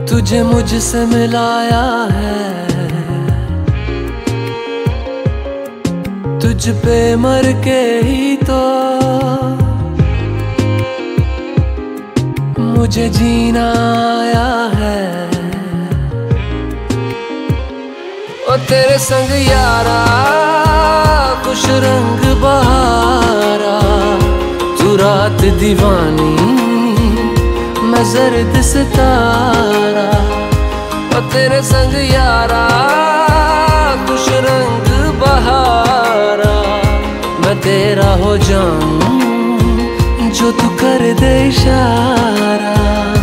तुझे मुझसे मिलाया है, तुझ पे मर के ही तो मुझे जीना आया है। ओ तेरे संग यारा कुछ रंग बहारा, तू रात दीवानी मैं जर्द सितारा। ओ तेरे संग यारा कुछ रंग बहारा, मैं तेरा हो जाऊं जो तू कर दे इशारा।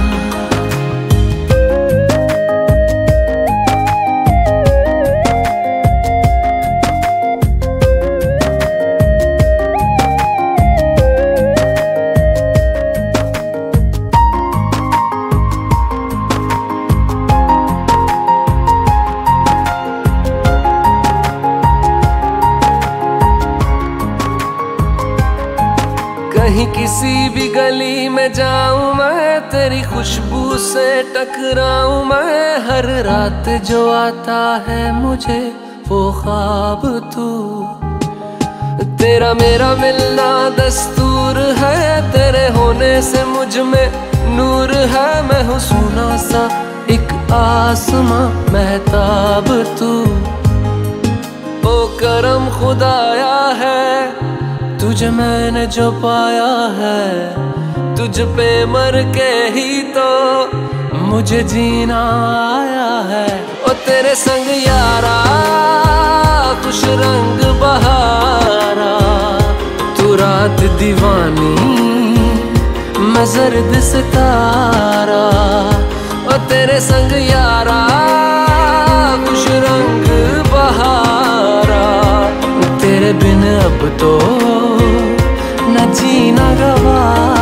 कहीं किसी भी गली में जाऊं मैं, तेरी खुशबू से टकराऊं मैं। हर रात जो आता है मुझे वो ख्वाब तू, तेरा मेरा मिलना दस्तूर है। तेरे होने से मुझ में नूर है, मैं हूँ सोना सा एक आसमां महताब तू। ओ करम खुदाया है तुझे मैंने जो पाया है, तुझ पे मर के ही तो मुझे जीना आया है। ओ तेरे संग यारा कुछ रंग बहारा, तू रात दीवानी मैं जर्द सितारा। ओ तेरे संग यारा कुछ रंग बहारा, तेरे बिन अब तो न जीना गवारा।